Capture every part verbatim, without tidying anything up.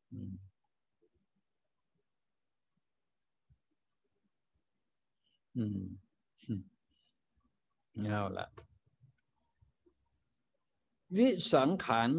อืมอืมเอาละวิสังขาร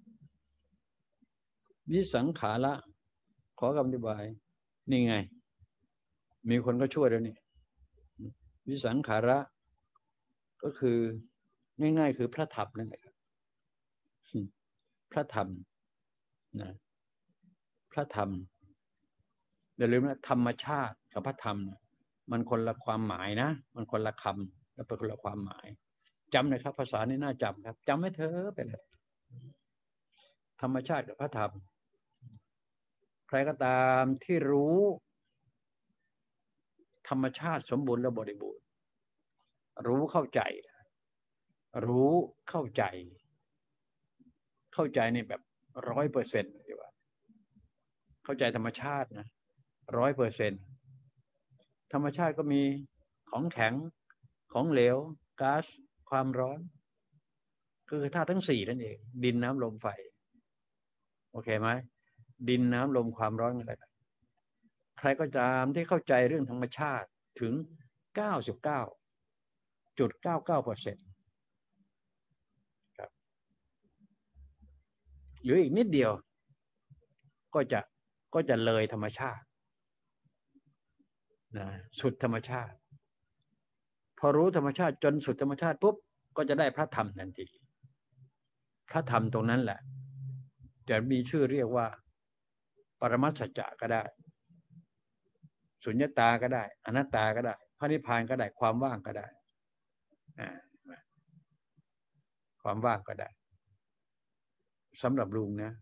วิสังขาระขอคำอธิบายนี่ไงมีคนก็ช่วยแล้วนี่วิสังขาระก็คือง่ายๆคือพระธรรมนั่นแหละครับพระธรรมนะพระธรรมอย่าลืมนะธรรมชาติกับพระธรรมมันคนละความหมายนะมันคนละคำและเป็นคนละความหมายจำนะครับภาษานี่น่าจำครับจำให้เธอไปเลยธรรมชาติกับพระธรรมใครก็ตามที่รู้ธรรมชาติสมบูรณ์และบริบูรณ์รู้เข้าใจรู้เข้าใจเข้าใจนี่แบบร้อยเปอร์เซ็นต์ดีกว่าเข้าใจธรรมชาตินะร้อยเปอร์เซ็นต์ธรรมชาติก็มีของแข็งของเหลวก๊าซความร้อนคือธาตุทั้งสี่นั่นเองดินน้ำลมไฟโอเคไหมดินน้ำลมความร้อนอะไรใครก็ตามที่เข้าใจเรื่องธรรมชาติถึงเก้าสิบเก้าจุดเก้าเก้าเปอร์เซ็นต์ครับหรืออีกนิดเดียวก็จะก็จะเลยธรรมชาตินะสุดธรรมชาติพอรู้ธรรมชาติจนสุดธรรมชาติปุ๊บก็จะได้พระธรรมทันทีพระธรรมตรงนั้นแหละจะมีชื่อเรียกว่าปรมัตถสัจจะก็ได้สุญญตาก็ได้อนัตตาก็ได้พระนิพพานก็ได้ความว่างก็ได้ความว่างก็ได้สำหรับลุงนะ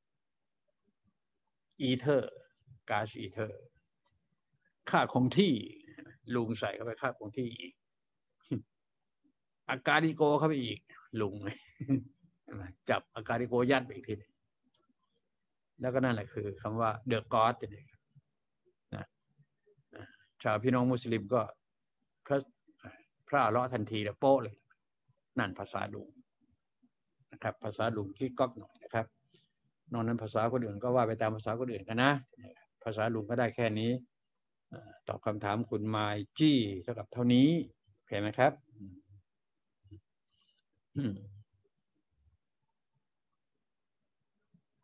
อีเทอร์ก๊าซอีเทอร์ค่าคงที่ลุงใส่เข้าไปค่าคงที่อีกอาการิโกเข้าไปอีกลุงจับอาการิโกยัดไปอีกทีแล้วก็นั่นแหละคือคำว่าเดอะก็อดนะชาวพี่น้องมุสลิมก็พระพระอัลเลาะห์ทันทีแล้วโป๊ะเลยนั่นภาษาลุงนะครับภาษาลุงที่ก๊อกหน่อยนะครับนอกนั้นภาษาคนอื่นก็ว่าไปตามภาษาคนอื่นกันนะภาษาลุงก็ได้แค่นี้ตอบคำถามคุณไมจี้เท่ากับเท่านี้เห็นไหมครับ